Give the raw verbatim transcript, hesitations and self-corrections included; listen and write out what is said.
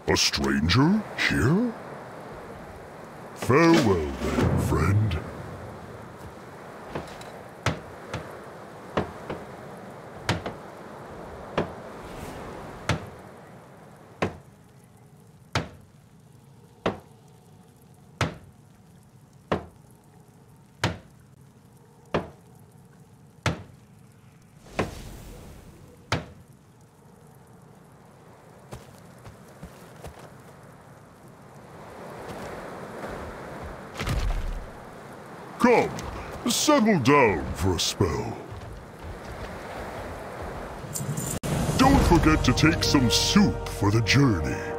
A stranger here? Farewell then, friend. Come, settle down for a spell. Don't forget to take some soup for the journey.